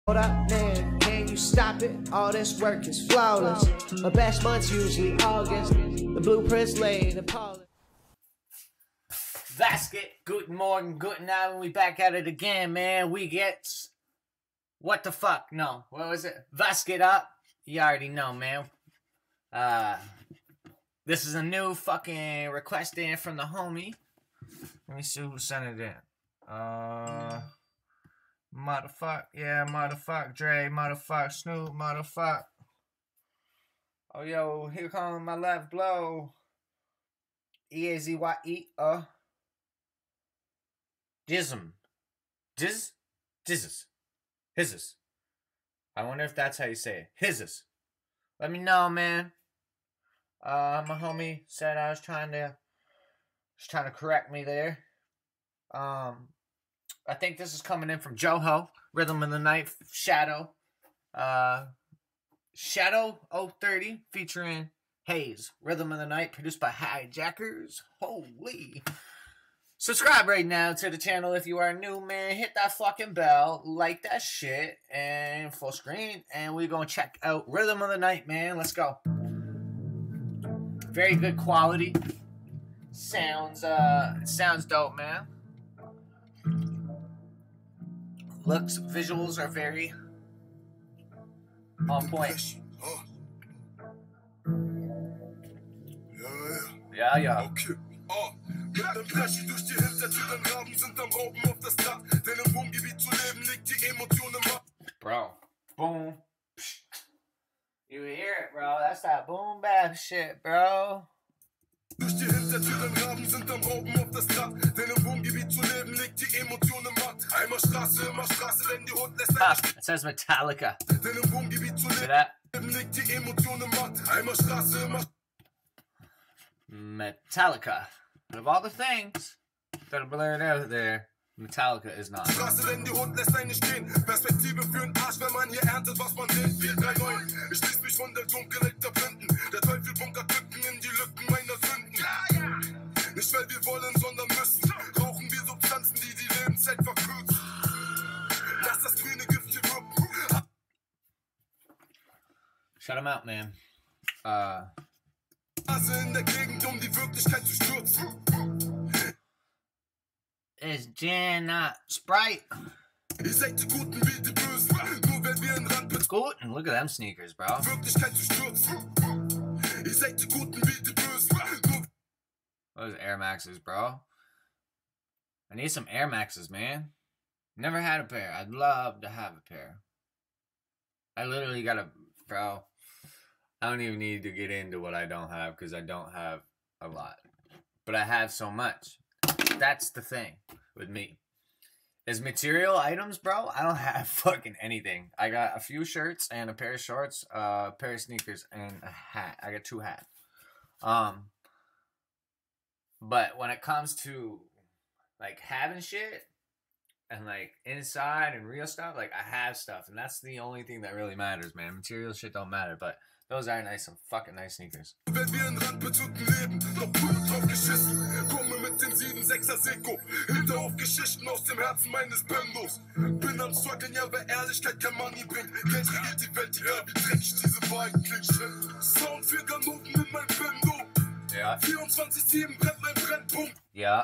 Hold up, man, can you stop it? All this work is flawless. My best month's usually August. The blueprint's laid and polished. Vasket, guten Morgen, guten Abend. We back at it again, man. We get... What the fuck? No. What was it? Vasket up. You already know, man. This is a new fucking request in from the homie. Let me see who sent it in. Motherfuck. Yeah, motherfuck. Dre, motherfuck. Snoop, motherfuck. Oh, yo, here comes my left blow. E-A-Z-Y-E, Jism. Jizzes. Hizzes. I wonder if that's how you say it. Hizzes. Let me know, man. My homie said I was trying to correct me there. I think this is coming in from Joho, Rhythm of the Night, Shadow. Shadow 030 featuring Haze, Rhythm of the Night, produced by Hijackers. Holy. Subscribe right now to the channel if you are new, man. Hit that fucking bell, like that shit, and full screen. And we're going to check out Rhythm of the Night, man. Let's go. Very good quality. Sounds dope, man. Looks, visuals are very on point. Yeah. Okay. Mit nem Flashy durch die Hintertür, den Raben sind am Rauben auf das Dach. Denn im Wohngebiet zu leben liegt die Emotion im Macht. Bro, boom. You hear it, bro. That's that boom bap shit, bro. Durch die Hintertür, den Raben sind am Rauben auf das Dach. Denn im Wohngebiet zu leben liegt die Emotion im Macht. Einmal Straße, immer Straße, denn die Hund lässt eine It says Metallica. Denn im Wohngebiet zu leben liegt die Emotion im Macht. Einmal Straße, immer Metallica. Of all the things that are blurred out there, Metallica is not. Straße, denn die Hund lässt eine stehen. Perspektive für den Arsch, wenn man hier erntet, was man will. 439. Ich schließ mich von der Dunkelheit der Blinden. Der Teufel bunkert Lücken in die Lücken meiner Sünden. Nicht weil wir wollen, sondern müssen. Rauchen wir Substanzen, die die Lebenszeit verkürzen. Lass das grüne Gift hier wirken. Shut him out, man. In der Gegend, um die Wirklichkeit zu stürzen. It's Gin, not Sprite. Ihr seid die Guten wie die Bösen. Nur wenn wir in Rand Guten, look at them sneakers, bro. Wirklichkeit zu stürzen. Ihr seid die Guten wie die Bösen. Those Air Maxes, bro. I need some Air Maxes, man. Never had a pair. I'd love to have a pair. I literally got a... Bro. I don't even need to get into what I don't have because I don't have a lot. But I have so much. That's the thing with me. Is material items, bro. I don't have fucking anything. I got a few shirts and a pair of shorts, a pair of sneakers, and a hat. I got 2 hats. But when it comes to like having shit and like inside and real stuff, like I have stuff, and that's the only thing that really matters, man. Material shit don't matter, but those are nice, some fucking nice sneakers. Wenn wir in randbezogten leben, noch Blut drauf geschissen. Komme mit den 7-6er Seko. Hinterhofgeschichten aus dem Herzen meines Bendos. Bin am Struggeln, ja, wer Ehrlichkeit kein Money bringt. Geld regiert die Welt, egal wie dreckig diese Wahrheit klingt. Sound für Ganoven in mein Bendo. Ja. 24/7 brennt mein Brennpunkt. Ja.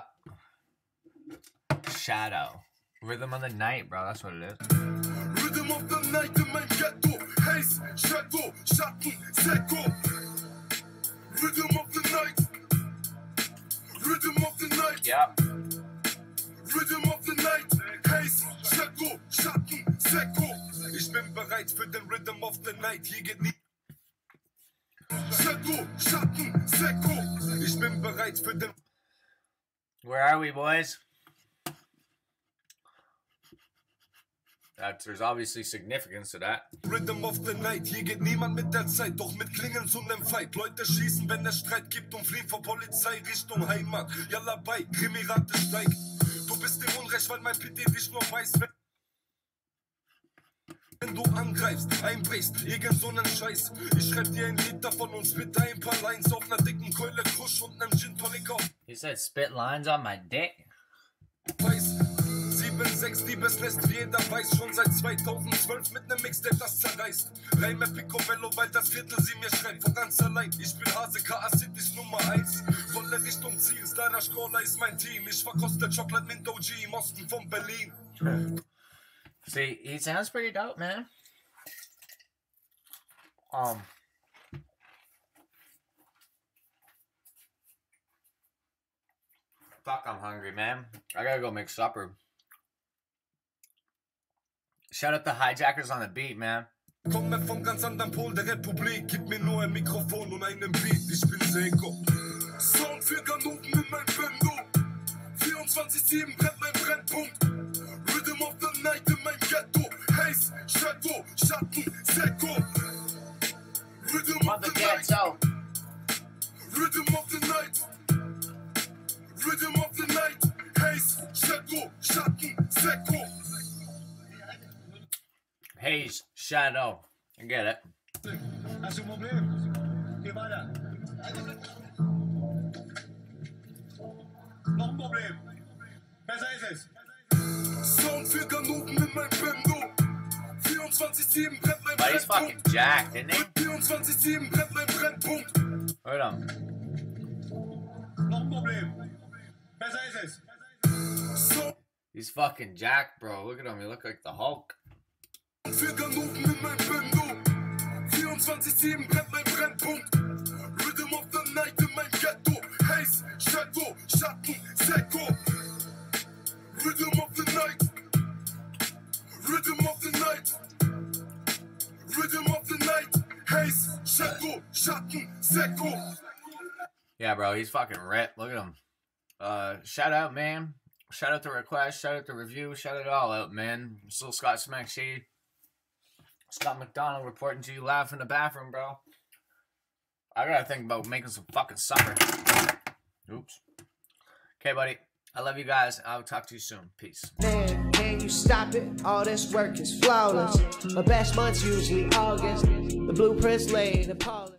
Shadow. Rhythm of the Night, bro. That's what it is. Rhythm of the Night in mein Ghetto. Haze, Shadow, Schatten, Seko. Rhythm of the Night. Rhythm of the Night. Ja. Rhythm of the Night. Haze, Shadow, Schatten, Seko. Ich bin bereit für den Rhythm of the Night. Hier geht nie. Shadow, Schatten, Seko. Ich bin bereit für den. Where are we, boys? There's obviously significance to that. Rhythm of the Night, hier geht niemand mit der Zeit, doch mit Klingen zu nem Fight. Leute schießen, wenn es Streit gibt und fliehen vor Polizei Richtung Heimat. Yalla bei, Krimirate steigt. Du bist im Unrecht, weil mein PT dich nur weiß, wenn du angreifst, einbrichst, irgend so nen Scheiß. Ich schreib dir ein Lied davon und spit ein paar Lines auf ner dicken Keule, Krusch und nem Gin Tonic auf. He said spit lines on my dick. Weiß, 7 6, die best lässt, wie jeder weiß, schon seit 2012 mit nem Mixtape, das zerreißt. Reime Picobello, weil das Viertel sie mir schreibt, von ganz allein. Ich bin Hase, KA City's Nummer 1. Volle Richtung Ziel, Stara Schroller ist mein Team. Ich verkoste Chocolate Mint OG im Osten von Berlin. See, he sounds pretty dope, man. Fuck, I'm hungry, man. I gotta go make supper. Shout out the Hijackers on the beat, man. Komme vom ganz anderen Pol der Republik. Gib mir nur ein Mikrofon und einen Beat. Ich bin Seko. Sound für Ganoven in mein Bendo. 24/7 brennt mein Brennpunkt. Rhythm of the night in mein Ghetto. Haze, Shadow, Schatten, Seko. Rhythm of the night. Rhythm of the night. Rhythm of the night. Haze, Shadow, Schatten, Seko. Haze, Shadow. I get it. Hast du ein Problem? Geh weiter. Noch ein Problem. Besser ist es. Sound für Ganoven in mein Bendo. 24/7 brennt mein But he's fucking Brennpunkt. jacked, isn't he? 24/7 brennt mein Brennpunkt. Hold on. Noch ein Problem. Besser ist es. Sound He's fucking jacked, bro. Look at him. He look like the Hulk. für Ganoven in mein Bendo. 24/7 brennt mein Brennpunkt. Rhythm of the night in mein Ghetto. Haze, Shadow, Schatten, Seko. Rhythm of the night. Rhythm of the night. Rhythm of the night. Haze, Shadow, Schatten, Seko. Yeah, bro. He's fucking ripped. Look at him. Shout out, man. Shout out the request. Shout out the review. Shout it all out, man. Still Scott Smack Shady. Scott McDonald reporting to you live from the bathroom, bro. I gotta think about making some fucking supper. Oops. Okay, buddy. I love you guys. I'll talk to you soon. Peace. Man, can you stop it? All this work is flawless. My best month's usually August. The blueprint's laid, the polish.